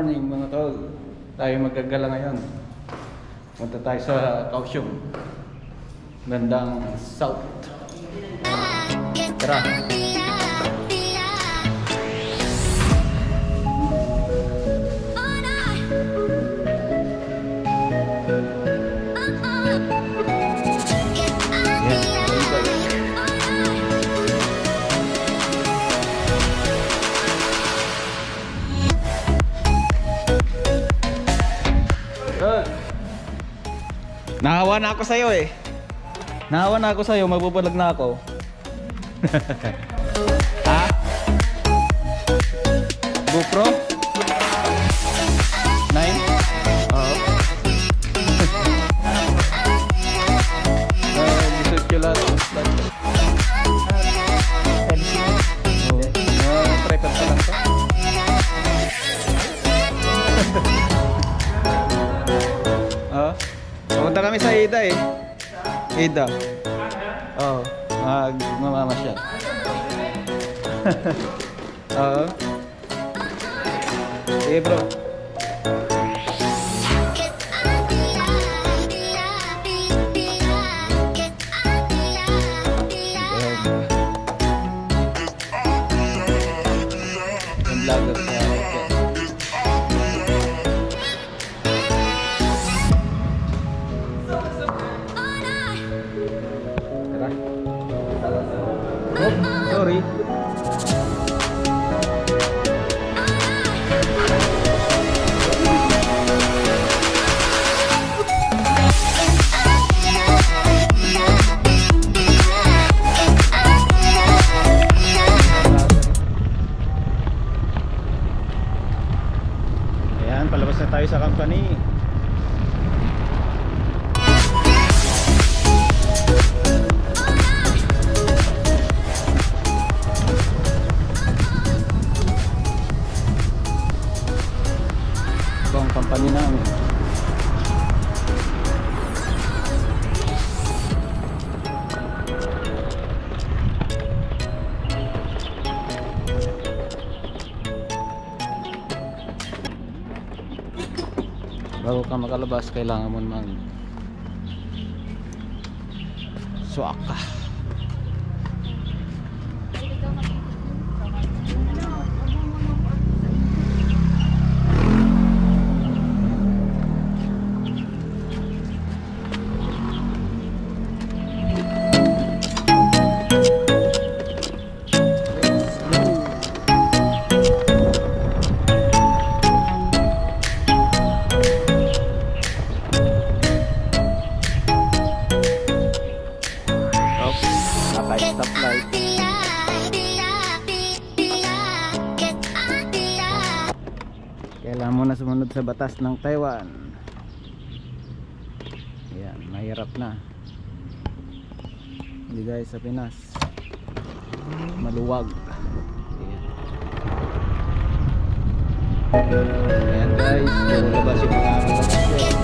morning mga tol. Tayo magagala ngayon. Punta tayo sa Kaohsiung. Bandang south. Tara. Nahawa na ako sa'yo eh. Nahawa na ako sa'yo, magbubulag na ako. Ha? GoPro? 9? Oo. Gisod ko lahat. Tripod pa lang to. Oo. Pumunta kami sa Ida eh. Ida. Oo. Mamamasyal. Oo. Sige bro. Ang vlogger sa sorry. Ayan, palabas na tayo sa company. Ang company namin. Bago ka makalabas, kailangan mo naman suaka. Stoplight. Kailangan mo na sumunod sa batas ng Taiwan. Ayan, mahirap na. Hindi guys, sa Pinas maluwag. Ayan guys, labas yung mga kapatid.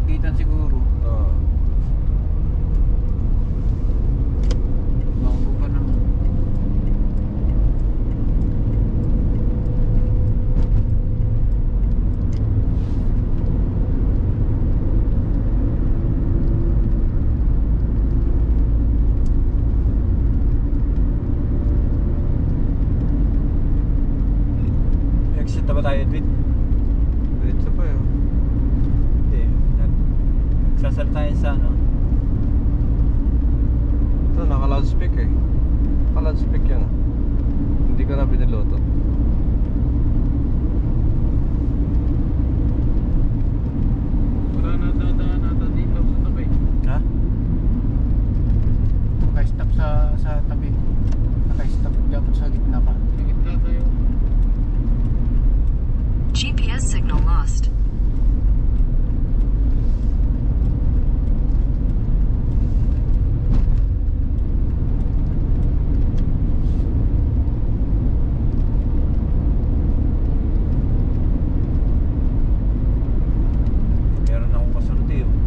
pagitan siguro. Oo. Bago pa naman. Exit na ba tayo, Edwin? Diretso pa yun. Hindi. Nagsasal tayo sa ano? Ito, naka-loudspeak eh. Naka-loudspeak yan ah. Hindi ko na biniloto. Wala na dadaan nata dito sa tabi. Ha? Naka-stop sa tabi. Naka-stop dapat sa gitna pa. Sa gitna tayo. GPS signal lost. Meron akong kasunod eh. Oh.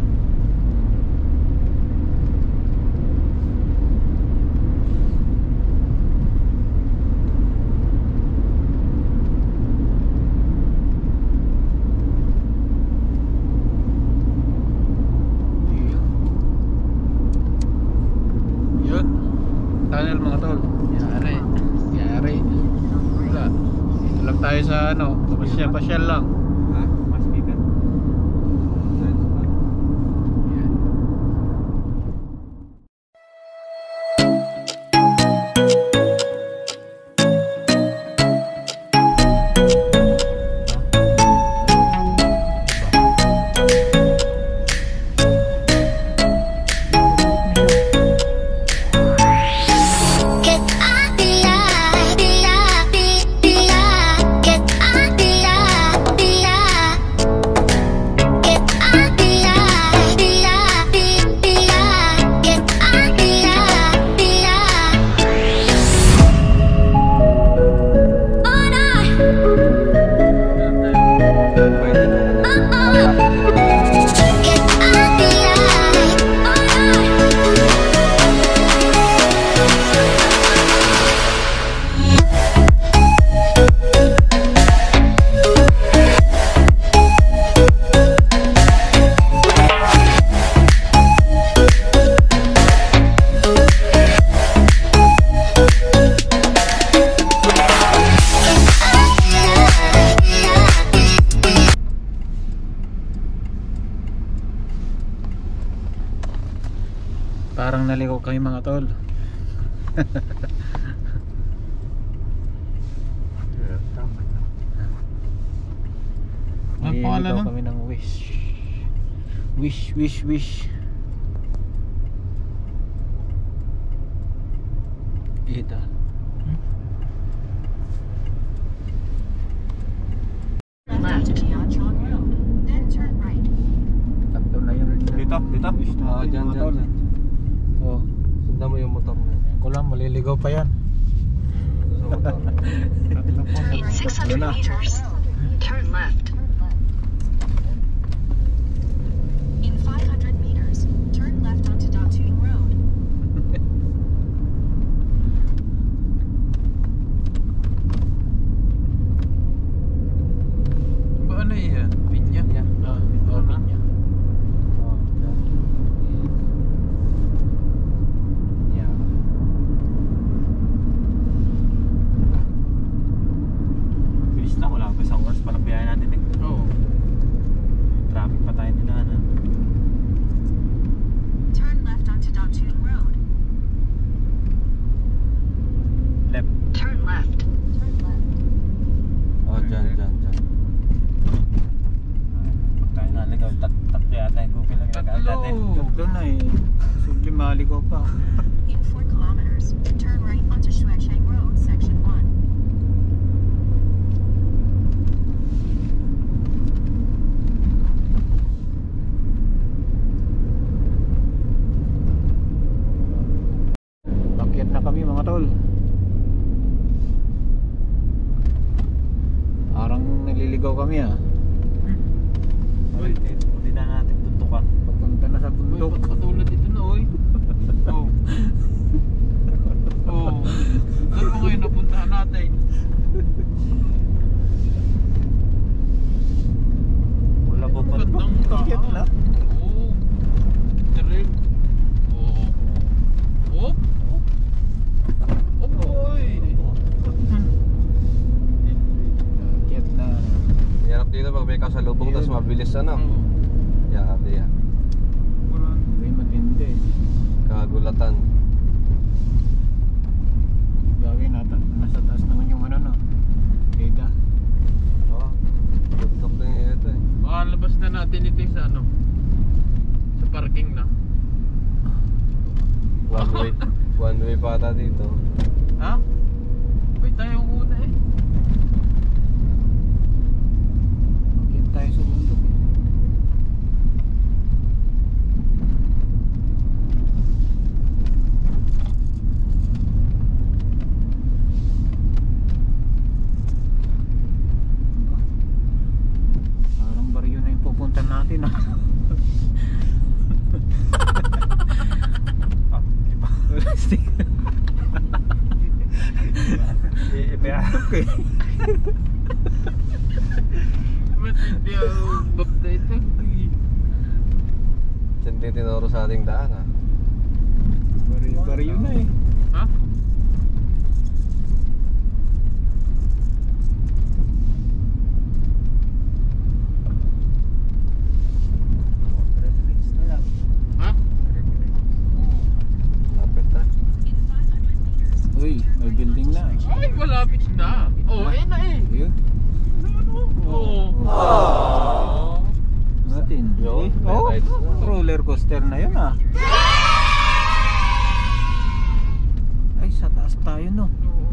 Yun. Tunnel mga tol. Yari. Yari. Wala. Dito lang tayo sa ano. Pasyal lang. Ha? Mas bigat. Diretso pa. Yan. Get out the eye, the eye, the eye. Get out the eye, the eye. Get out the eye, the eye, the eye. Get out the eye, the eye. Oh no, Pwede na. get out the eye. Oh no. Parang naligaw kami mga tol. Tama na. Ano pangalan nun? Kami ng wish. Wish. Ida. Left to Tianchong Road, then turn right. Tatlo na yun. Dito? Wish natin, Oo, dyan, mga dyan, tol. dyan. Oh, Sundan mo yung motor na yun. ko lang maliligaw pa yan. Sa motor. Tatlo po. In Tatlo 600 na. meters, turn left. In 500 meters, turn left onto Datun Road. Ba ano yan? Pinya? Pinya. Pinya. Oh, dyan. Yeah. Bilis na. Wala pa isang oras pa lang biyahe natin eh. Oo. Traffic pa tayo dinaanan. Turn left onto Datun Road. Left. Turn left. Oh, dyan. Pag tayo naligaw, tatlo yata yung Google lang ginagamit natin. Tatlo na eh. Subli maligaw pa. In 4 kilometers, turn right onto Shuesheng Road, section 1. Pakyat na kami mga tol. Parang naliligaw kami ah. Uy, hindi na natin punto ka. One way pa ata dito. Ha? Uy, tayo ang una eh. Magyan tayo sa bundok eh. Parang baryo na yung pupuntan natin ah. Plastic. Okay. Ba't hindi ako update ito? Diyan din tinuro sa ating daan ha. Baryo na eh. Ha? Ha? Lapit na. In 500 meters, Uy, may building na. Ay, malapit na. Oh, eh na eh. Ayun. Oh. Natin. Yun, may Oh, rides na. roller coaster na yun ah. Ay, sa taas tayo no.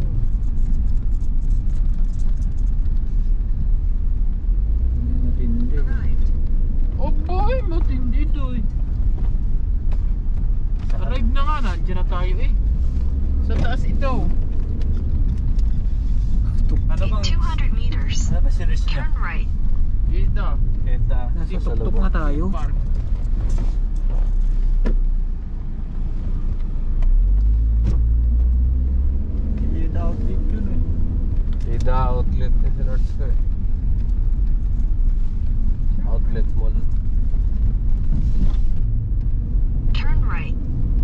Matindi. arrived. Oh boy, matindi to eh. Arrive na nga, nandiyan na tayo eh. Sa taas ito. Ano In bang? 200 meters, Ano ba series niya? turn right. Ito. Eda. Nasa Sa tuktok lubong. nga tayo. Park. Hindi outfit yun eh. Eda outlet ni si Lords ko eh. Outlet mall. Turn right.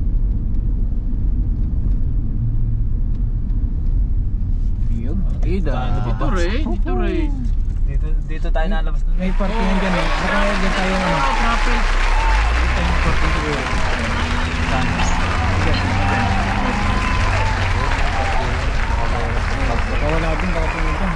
Yun. Ida. Dito rin, dito rin. Dito tayo nalabas na. May parking yan dyan eh. Saka dyan tayo ano. Traffic. Ito yung parking siguro. Baka wala din, baka pumunta.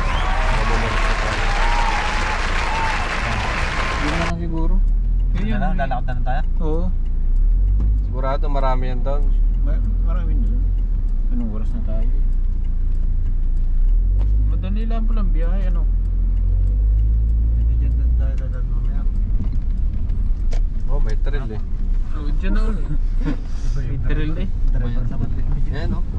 Yun na lang siguro. Yun, Ano, lalakad na lang tayo? Oo. Sigurado marami yan doon. Marami din. Anong oras na tayo? Madali lang palang biyahe, ano? Hindi dyan tayo dadaan mamaya. Oh, may thrill eh. Oh, dyan na ulit. Literal eh. Driver sa ba't Yan oh.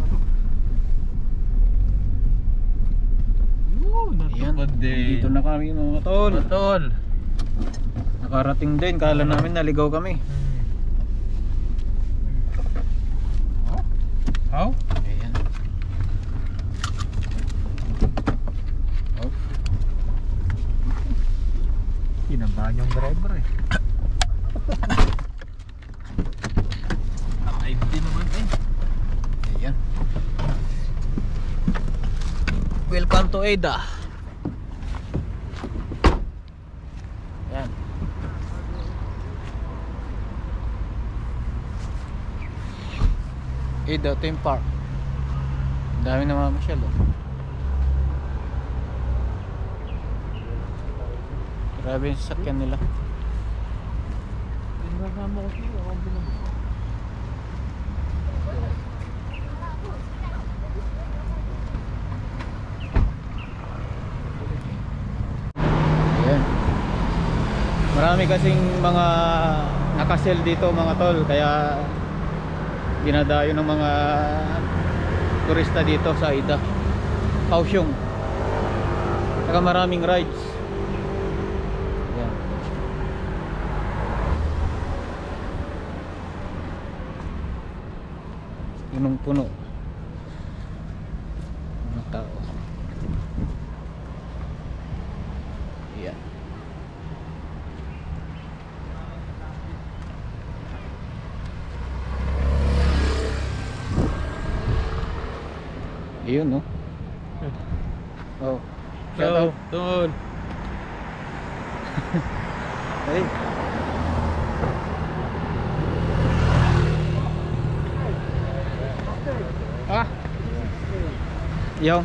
Ayan. Natupad din. Dito na kami mga tol. Tol. Nakarating din. Kala namin naligaw kami. How? Ayan. Oh. Kinabahan yung driver eh. Alive din naman eh. Ayan. Welcome to Ada. Ayan. Ada Theme Park. Ang dami na mamasyal oh. Grabe yung sasakyan nila. Ayan. Marami kasing mga nakasell dito mga tol, kaya dinadayo ng mga turista dito sa Ida, Kaohsiung. Saka maraming rides. Ayan. Punong-puno mga tao. Ayan. Ayun no. Oh. Shout out. Tol. Hey. Ah. Yung.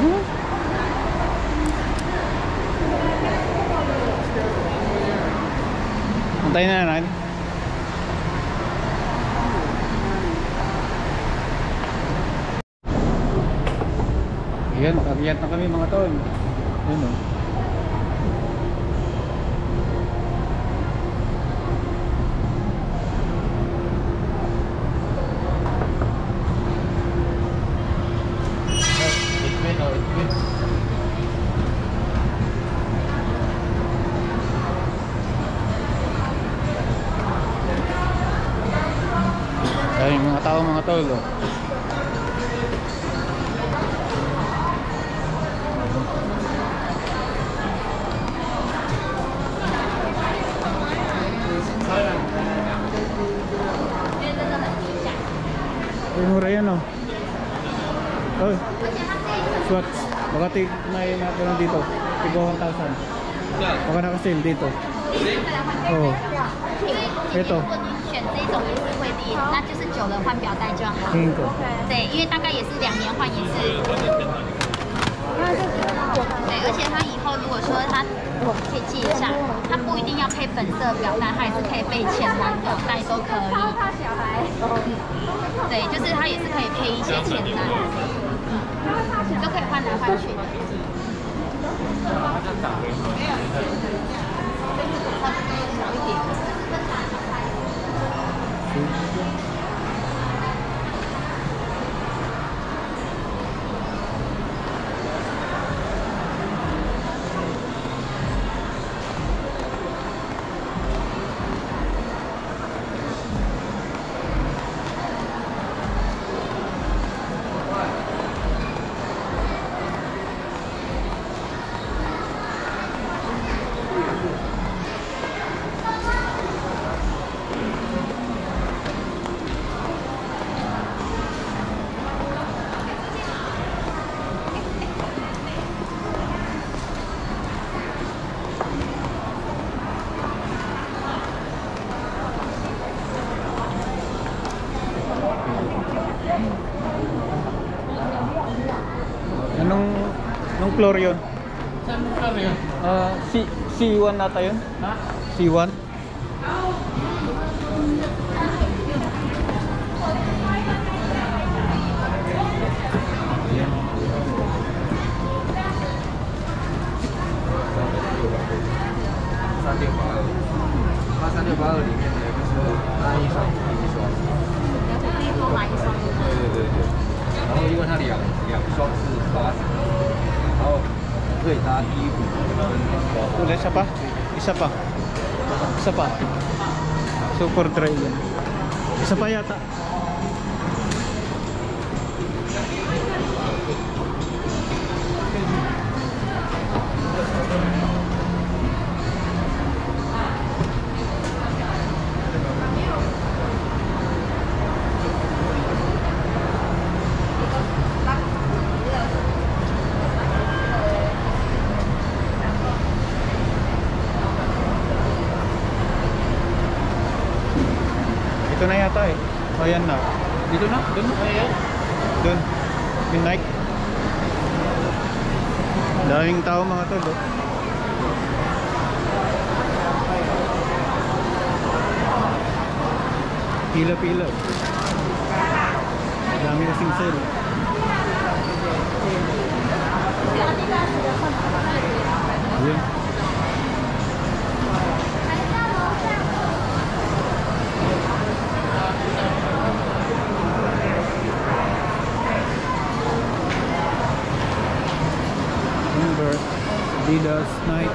Antayin na natin. Ayan, mag-akyat na kami mga tol. Ayan o. Ayan yung mga tao mga tol o. Ay, mura yan o. Oh, Swatch. Baka may natin dito. Tigo 1,000. Baka naka-sale dito. Oh. 因为 Ito. 如果你选这种也是会低，那就是久了换表带就好。 Tingin ko. 对，因为大概也是2年换一次。对，而且它以后如果说它，我可以记一下，它不一定要配粉色表带，它也是可以配浅蓝表带都可以。对，就是它也是可以配一些浅蓝，都可以换来换去的。小一点。 Anong floor yun? Saan floor yun? C1 nata yun? Ha? C1? 368里面的一个是单一双一双， 多买一双。 对，然后因为它两双是80，然后可以搭衣服跟 Ulit, isa pa? Isa pa? Isa pa? Super dry yan. Isa pa yata. Ito na yata eh. O yan na. Dito na? Doon? Doon. Yung Nike. Daming tao mga tol. Oh. Pila-pila. Dami kasing sale. Ayan. Number Adidas, Nike.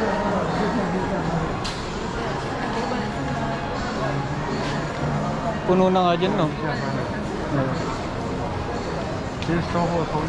Puno na nga dyan, no? 其实稍后通知。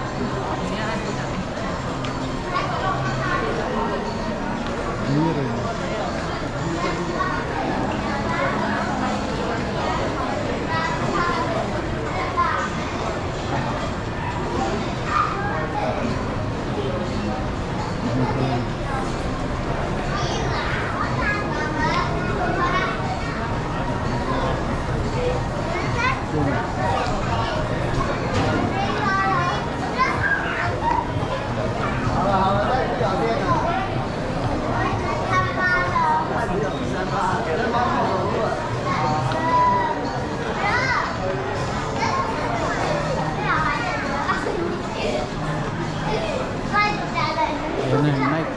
Ayan na yung night.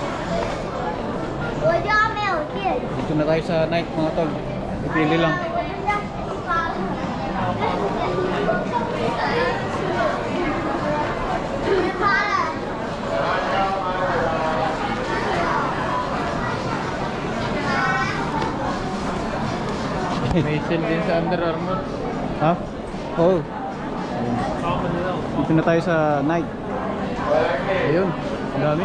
我家没有电。 Dito na tayo sa night mga tol. Pipili lang. May sale din sa Under Armour. Ha? Oo. Dito na tayo sa night. Ayun, ang dami.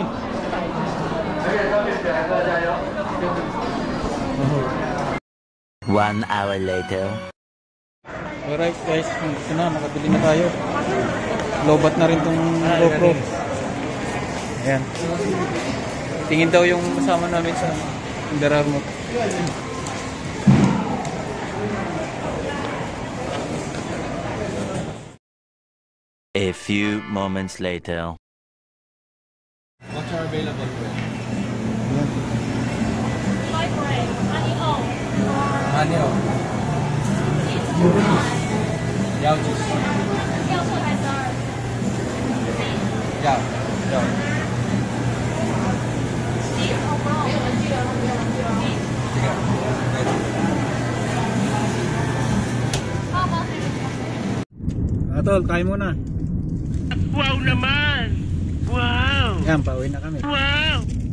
One hour later. Alright guys, ito na, nakabili na tayo. Lobat na rin tong GoPro. Ayan. Tingin daw yung kasama namin sa Under Armour. A few moments later. What's our available with? Manio. Yao juice. Yao. Yao. Tol, kain muna. Wow naman! Wow! Yan, pauwi na kami. Wow!